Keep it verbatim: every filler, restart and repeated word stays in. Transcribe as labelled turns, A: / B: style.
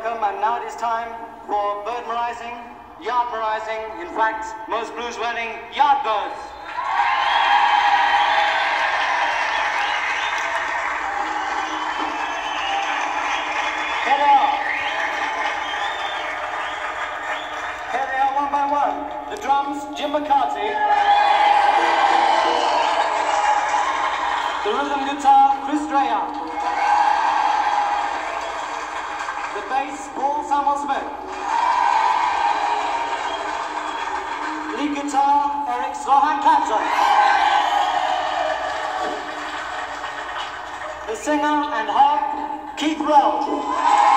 A: welcome, and now it is time for bird-merizing, yard-merizing, in fact, most blues-wearing yard birds. Here they are. Here they are one by one. The drums, Jim McCarty. The rhythm guitar, Chris Dreyer. The bass, Paul Samuel-Smith. Lead guitar, Eric Slohan Clapton. The singer and harp, Keith Rowe.